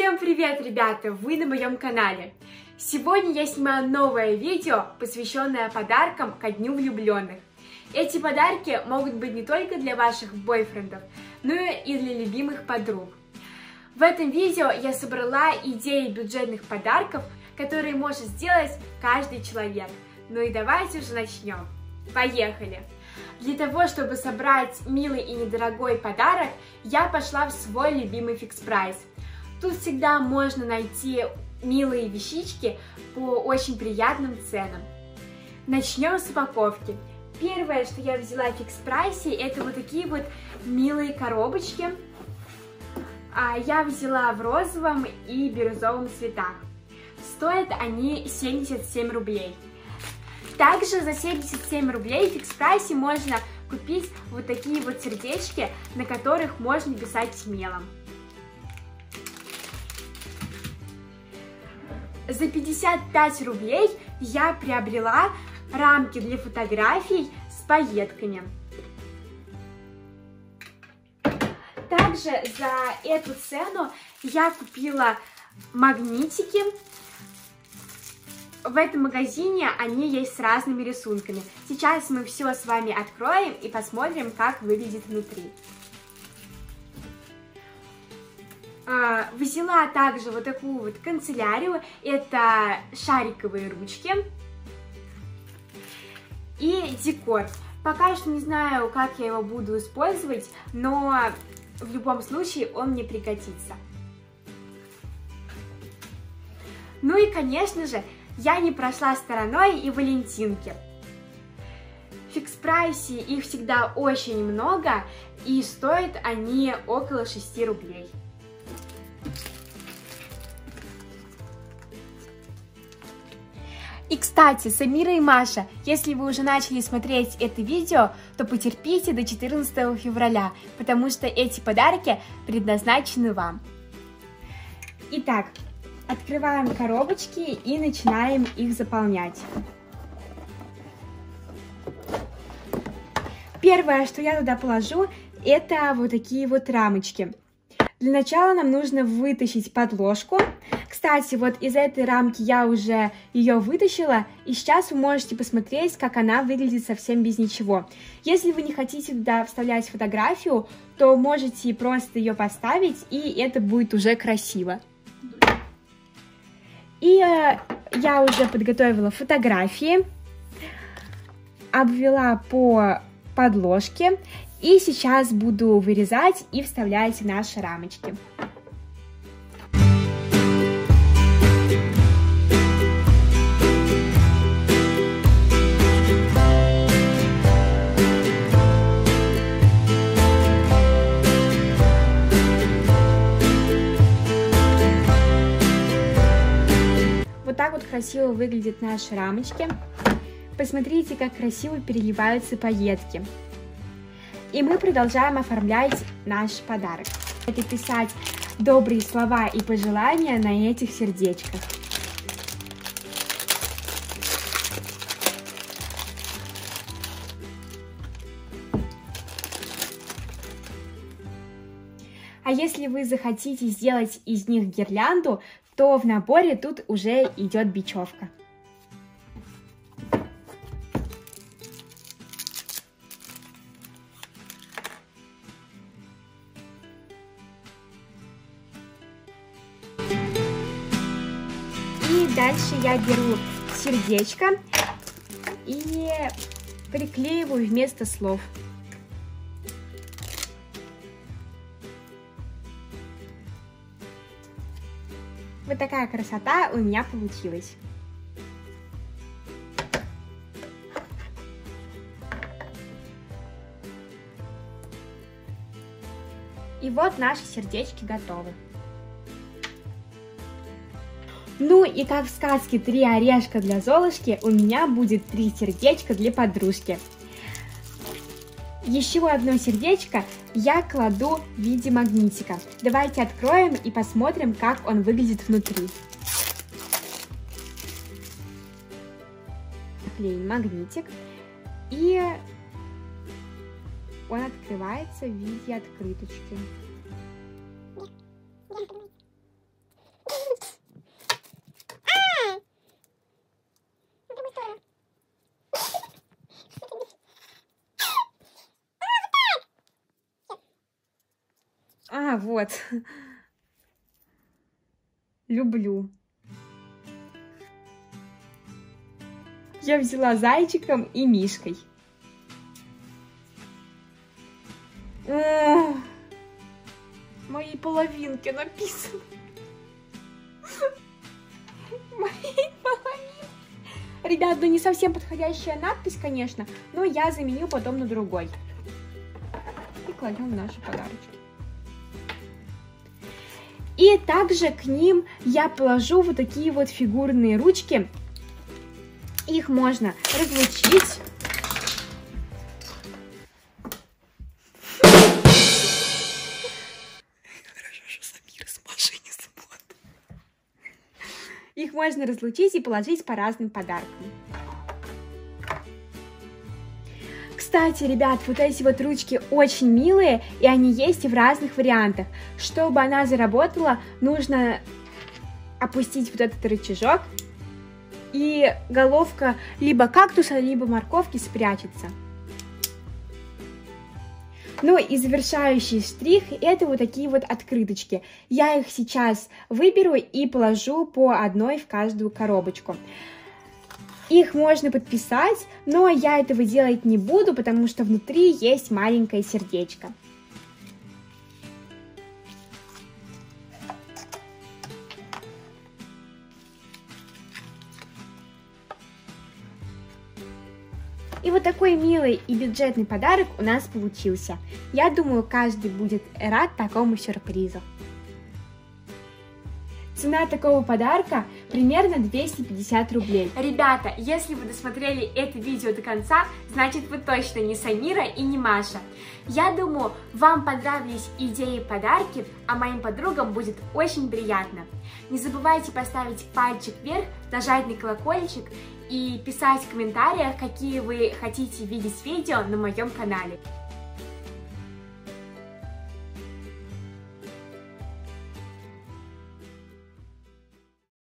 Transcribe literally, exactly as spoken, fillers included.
Всем привет, ребята! Вы на моем канале. Сегодня я снимаю новое видео, посвященное подаркам ко Дню влюбленных. Эти подарки могут быть не только для ваших бойфрендов, но и для любимых подруг. В этом видео я собрала идеи бюджетных подарков, которые может сделать каждый человек. Ну и давайте уже начнем. Поехали! Для того, чтобы собрать милый и недорогой подарок, я пошла в свой любимый Fix Price. Тут всегда можно найти милые вещички по очень приятным ценам. Начнем с упаковки. Первое, что я взяла в Fix Price, это вот такие вот милые коробочки. Я взяла в розовом и бирюзовом цветах. Стоят они семьдесят семь рублей. Также за семьдесят семь рублей в Fix Price можно купить вот такие вот сердечки, на которых можно писать мелом. За пятьдесят пять рублей я приобрела рамки для фотографий с пайетками. Также за эту цену я купила магнитики. В этом магазине они есть с разными рисунками. Сейчас мы все с вами откроем и посмотрим, как выглядит внутри. Взяла также вот такую вот канцелярию. Это шариковые ручки и декор. Пока что не знаю, как я его буду использовать, но в любом случае он мне пригодится. Ну и, конечно же, я не прошла стороной и валентинки. В Fix Price их всегда очень много, и стоят они около шести рублей. И, кстати, Самира и Маша, если вы уже начали смотреть это видео, то потерпите до четырнадцатого февраля, потому что эти подарки предназначены вам. Итак, открываем коробочки и начинаем их заполнять. Первое, что я туда положу, это вот такие вот рамочки. Для начала нам нужно вытащить подложку. Кстати, вот из этой рамки я уже ее вытащила, и сейчас вы можете посмотреть, как она выглядит совсем без ничего. Если вы не хотите туда вставлять фотографию, то можете просто ее поставить, и это будет уже красиво. И э, я уже подготовила фотографии, обвела по подложке, и сейчас буду вырезать и вставлять в наши рамочки. Вот так вот красиво выглядят наши рамочки. Посмотрите, как красиво переливаются пайетки. И мы продолжаем оформлять наш подарок. Это писать добрые слова и пожелания на этих сердечках. А если вы захотите сделать из них гирлянду, то в наборе тут уже идет бечевка. И дальше я беру сердечко и приклеиваю вместо слов. Вот такая красота у меня получилась. И вот наши сердечки готовы. Ну и как в сказке «Три орешка для Золушки», у меня будет три сердечка для подружки. Еще одно сердечко я кладу в виде магнитика. Давайте откроем и посмотрим, как он выглядит внутри. Клеим магнитик, и он открывается в виде открыточки. Вот. Люблю. Я взяла зайчиком и мишкой. О, мои половинки написано. Мои половинки. Ребят, ну не совсем подходящая надпись, конечно, но я заменю потом на другой. И кладем наши подарочки. И также к ним я положу вот такие вот фигурные ручки. Их можно разлучить. Хорошо, что Самира с Машей не смотрит. Их можно разлучить и положить по разным подаркам. Кстати, ребят, вот эти вот ручки очень милые, и они есть в разных вариантах. Чтобы она заработала, нужно опустить вот этот рычажок, и головка либо кактуса, либо морковки спрячется. Ну и завершающий штрих — это вот такие вот открыточки. Я их сейчас выберу и положу по одной в каждую коробочку. Их можно подписать, но я этого делать не буду, потому что внутри есть маленькое сердечко. И вот такой милый и бюджетный подарок у нас получился. Я думаю, каждый будет рад такому сюрпризу. Цена такого подарка примерно двести пятьдесят рублей. Ребята, если вы досмотрели это видео до конца, значит вы точно не Самира и не Маша. Я думаю, вам понравились идеи подарки, а моим подругам будет очень приятно. Не забывайте поставить пальчик вверх, нажать на колокольчик и писать в комментариях, какие вы хотите видеть видео на моем канале.